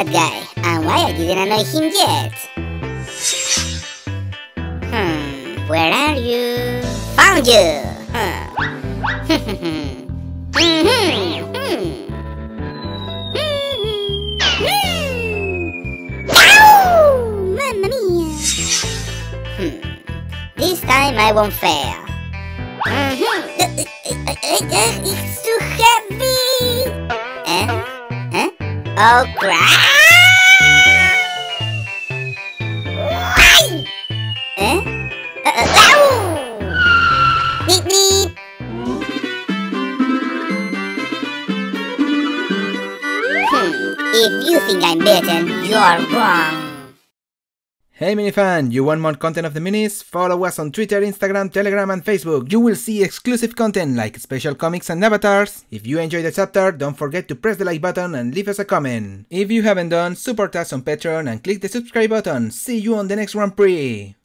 that guy, and why I didn't annoy him yet? Where are you? Found you! Ow! Mamma mia! This time I won't fail. It's too heavy! Oh crap! Beep beep! If you think I'm better, you're wrong. Hey minifan, you want more content of the minis? Follow us on Twitter, Instagram, Telegram and Facebook. You will see exclusive content like special comics and avatars. If you enjoyed the chapter, don't forget to press the like button and leave us a comment. If you haven't done, support us on Patreon and click the subscribe button. See you on the next Grand Prix!